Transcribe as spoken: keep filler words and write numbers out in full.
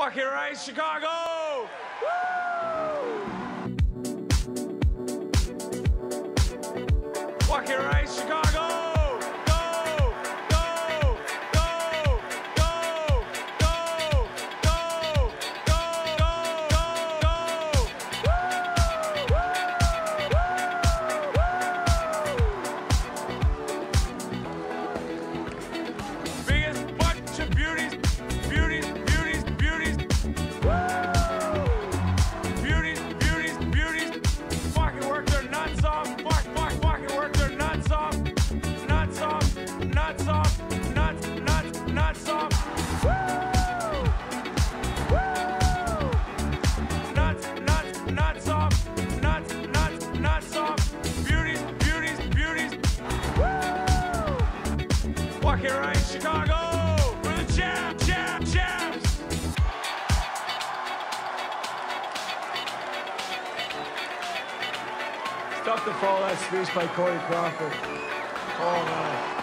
Fucking right, Chicago! Woo! Fucking right, Chicago! Go! Go! Go! Go! Go! Go! Go! Go! Go! Woo! Biggest bunch of beauties, beauties, beauties, beauties. Woo! Beauties, beauties, beauties. Fucking work their nuts off. Fuck, fuck, fucking work their nuts off. Nuts off, nuts off, nuts, nuts, nuts off. Woo! Woo! Nuts, nuts, nuts off. Nuts, nuts, nuts off. Beauties, beauties, beauties. Woo! Fucking right, Chicago! For the jam, jam, jams! Stuff to follow that speech by Crawford. Oh man.